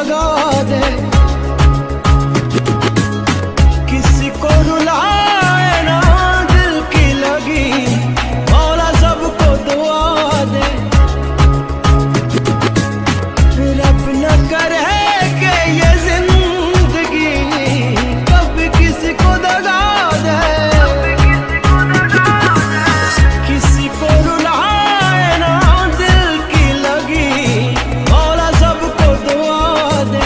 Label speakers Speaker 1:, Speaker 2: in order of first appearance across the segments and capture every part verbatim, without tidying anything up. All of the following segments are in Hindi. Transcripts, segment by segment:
Speaker 1: दगा दे, किसी को रुलाए ना दिल की लगी, मौला सबको दुआ दे। रब न करे कि ये जिंदगी कभी किसी को दगा दे, किसी को रुलाए ना दिल की लगी, मौला सबको दुआ दे।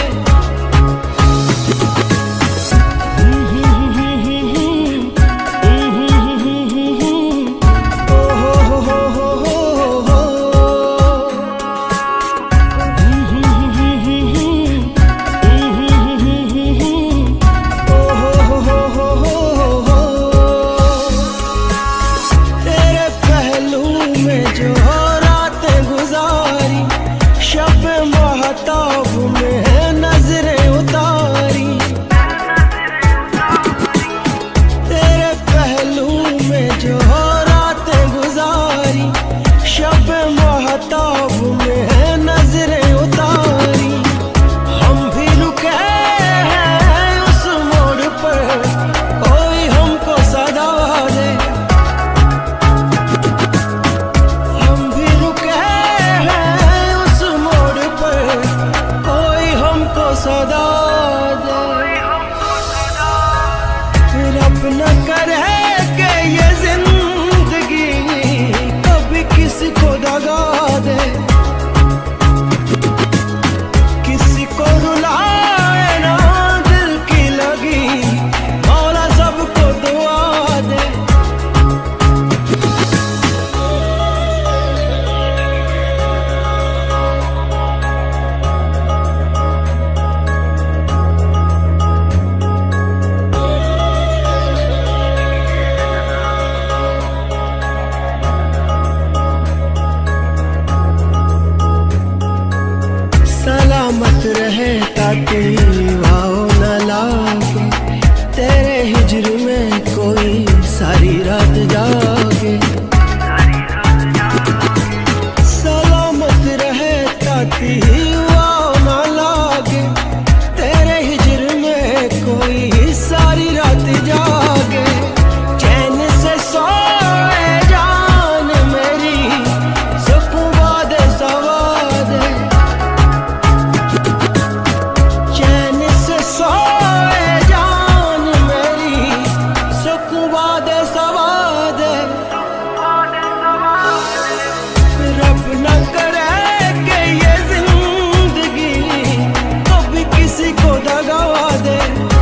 Speaker 1: तेरे पहलू में जो रातें गुजारी, शब महताब में नजरें उतारी, तेरे पहलू में जो रातें गुजारी, शब महताब में नजरें उतारी। हम भी रुके हैं उस मोड़ पर, कोई हमको सदा दे। हम भी रुके हैं उस मोड़ पर, कोई हमको सदा दे। रब न करे कि ये जिंदगी कभी किसी को दगा दे, किसी को रुलाए ना दिल की लगी, मौला सबको दुआ दे। सलामत रहे ताकि वाओ न लागे, तेरे हिजर में कोई सारी रात जागे। सलामत रहे ताकि वाओ न लागे, तेरे हिजर में कोई सारी रात जागे। चैन से सोए जान मेरी, सुकून वादे सवादे, चैन से सोए जान मेरी, सुकून वादे सवादे। रब न करे कि ये जिंदगी कभी किसी को दगा दे,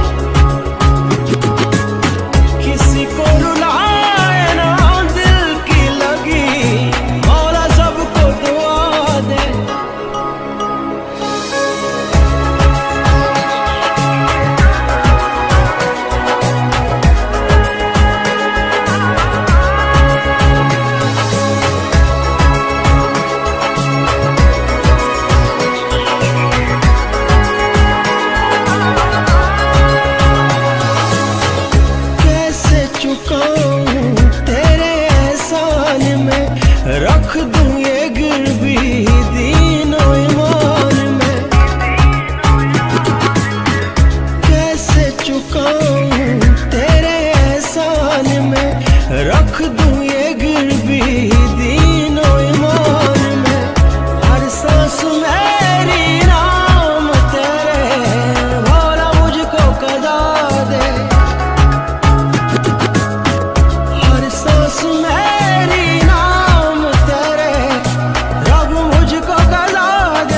Speaker 1: किसी को रुलाए ना दिल की लगी, मौला सबको दुआ दे। कैसे चुकाऊं तेरे एहसान में, रख दूं ये गिरवी दीनो ईमान में। कैसे चुकाऊं तेरे एहसान में, रख दूं ये गिरवी दीनो ईमान में। हर सांस मेरी नाम तेरे, भोला मुझको कदा दे। हर सांस मेरी नाम तेरे, रब मुझको कदा दे।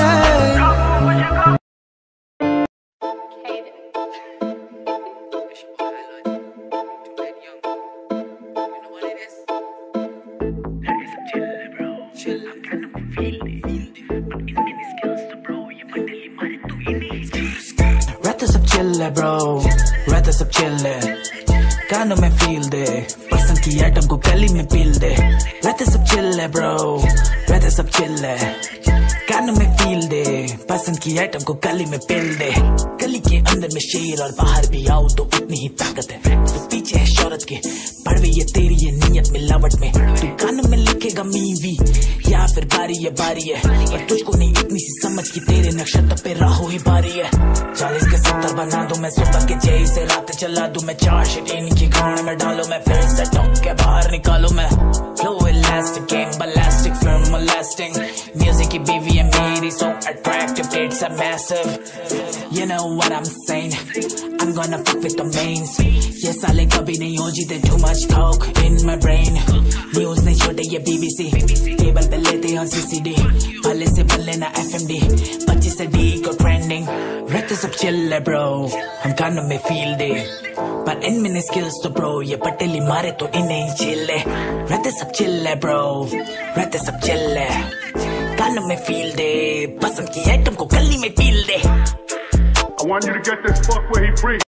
Speaker 2: रहते सब चिल है ब्रो, रहते सब चिल है, कानों में फील दे, पसंद की आइटम को गली में पील दे। रहते सब चिल है ब्रो, रहते सब चिल है, कानों में फील दे, पसंद की आइटम को गली में पील दे। गली के अंदर में शेर और बाहर भी आओ तो उतनी ही ताकत है, तो पीछे है शोहरत के भड़वे ये तेरी ये नियत मिलावट में, तू कान में लिखेगा मीवी या फिर बारी है बारी है, पर तुझको नहीं इतनी सी समझ की तेरे नक्षत्र पे राहु ही भारी है। चालीस के सत्तर बना दूं मैं, सुबह के जय से रात चला दूं मैं, चार शिट इनकी गाने में डालो मैं, फिर से टॉप के बाहर निकालो मैं। Flow elastic, game ballastic, firm molesting, music की बीवी है मेरी so attractive, it's a massive, you know what I'm saying, I'm gonna fuck with the mains, ये साले कभी नहीं हो जीते, too much coke in my brain, news नहीं छोड़े ये B B C, टेबल पे लेते हैं C C D, भले से भले ना F M D, पच्चीस से D को trending, रहते सब chill है bro, हम कानों में feel दे, पर इनमें नहीं skills तो bro, ये पटेली मारे तो इन्हें chill है, रहते सब chill है bro, रहते सब chill है, कानों में feel दे, पसंद की आइटम को गली में peel they.
Speaker 3: I want you to get this fuck where he free.